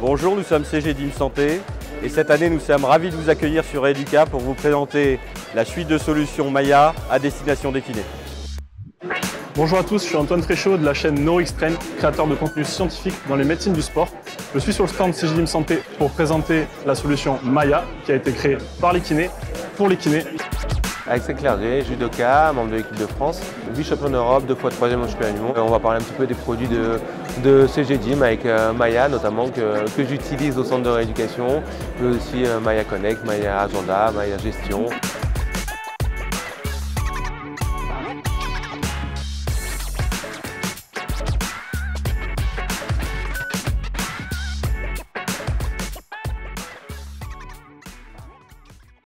Bonjour, nous sommes CGDIM Santé et cette année nous sommes ravis de vous accueillir sur Educa pour vous présenter la suite de solutions Maya à destination des kinés. Bonjour à tous, je suis Antoine Fréchaud de la chaîne NeuroXtrain, créateur de contenu scientifique dans les médecines du sport. Je suis sur le stand CGDIM Santé pour présenter la solution Maya qui a été créée par les kinés, pour les kinés. Axel Clerget, judoka, membre de l'équipe de France, vice-champion d'Europe, 2 fois 3e au championnat du monde. On va parler un petit peu des produits de CGDIM avec Maya notamment que j'utilise au centre de rééducation, mais aussi Maya Connect, Maya Agenda, Maya Gestion.